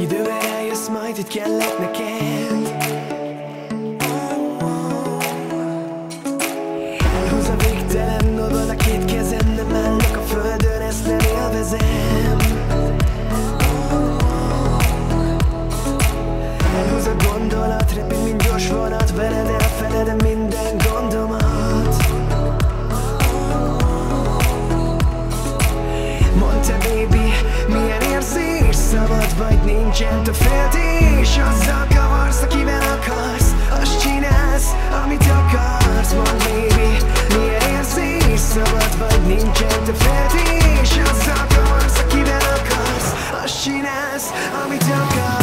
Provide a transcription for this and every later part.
Idővel eljössz majd, hogy kellek neked. Elhúz a végtelen dolgod a két kezem, nem állok a földön, ezt nem élvezem. Elhúz a gondolat, repül, mint gyors vonat, veled elfeledem minden gondomat. Mondd te, baby, milyen érzés, szabad vagy, nincsen több féltés. Azzal kavarsz, akivel akarsz, azt csinálsz, amit akarsz. Mondd, baby, milyen érzés, szabad vagy, nincsen több féltés. Azzal kavarsz, akivel akarsz, azt csinálsz, amit akarsz.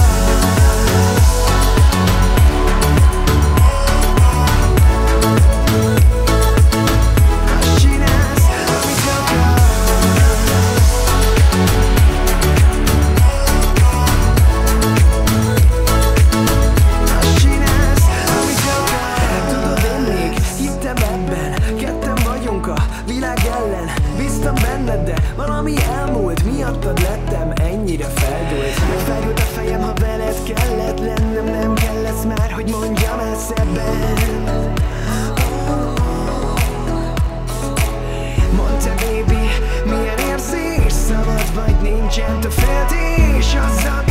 Bíztam benned, de valami elmúlt, miattad lettem ennyire feldúlt. Megfájdult a fejem, ha veled kellett lennem, nem kell lesz már, hogy mondjam el szebben. Mondd te, baby, milyen érzés, szabad vagy, nincsen több féltés. Azzal